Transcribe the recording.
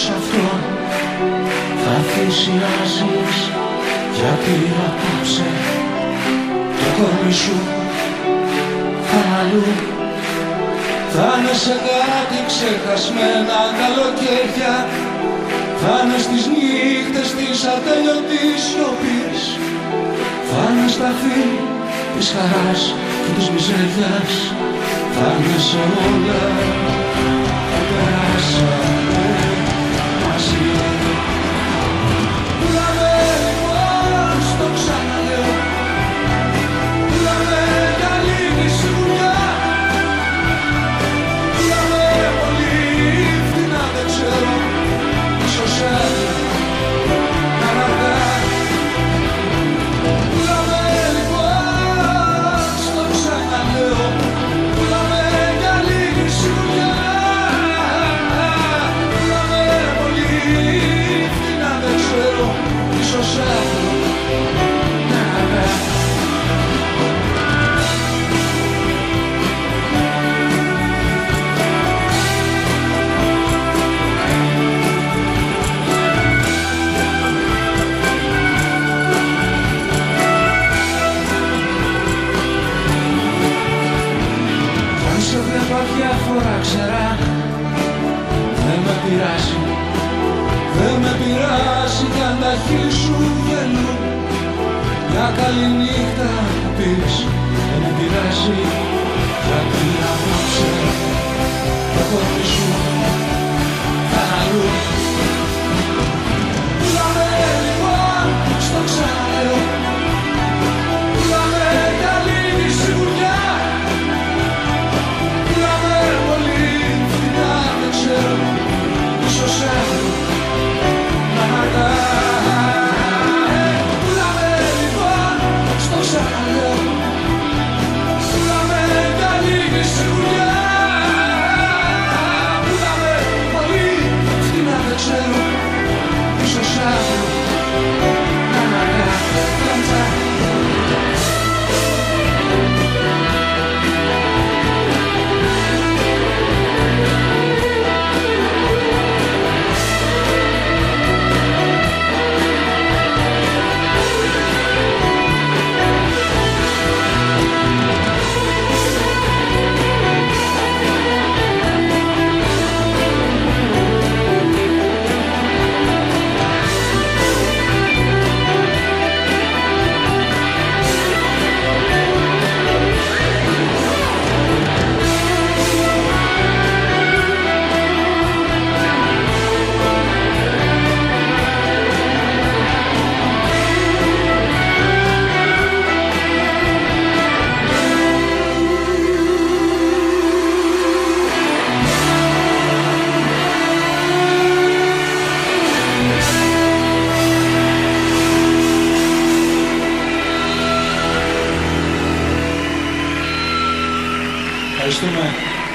σ' αυτόν θα θυσιάζεις, γιατί απόψε το κορμί σου θα αλλού. Θα είναι σε κάτι ξεχασμένα καλοκαίρια, θα είναι στις νύχτες της ατέλειωτης σιωπής, θα είναι στα φίλη της χαράς και της μιζέριας, θα είναι σε όλα που περάσαμε μαζί. Πουλάμε λοιπόν, στο ξαναλέω, πουλάμε για λίγη σιγουριά, πουλάμε πολύ φθηνά, δεν ξέρω, ίσως να αργά. Πουλάμε λοιπόν, στο ξαναλέω, πουλάμε για λίγη σιγουριά, πουλάμε πολύ φθηνά, δεν ξέρω, ίσως να αργά. Σε βλέπα διάφορα ξερά, δεν με πειράζει, δεν με πειράζει κι αν τα χείλη σου γελούν. Μια καλή νύχτα θα πεις, δεν με πειράζει, γιατί απόψε το κορμί σου θα είναι αλλού. Πουλάμε λοιπόν, στο ξαναλέω, πουλάμε για λίγη σιγουριά, πουλάμε πολύ φθηνά, δεν ξέρω, ίσως αύριο να αργά. Πουλάμε λοιπόν, στο ξαναλέω, πουλάμε για λίγη σιγουριά, πουλάμε πολύ φθηνά, δεν ξέρω, ίσως αύριο να αργά. Ευχαριστούμε.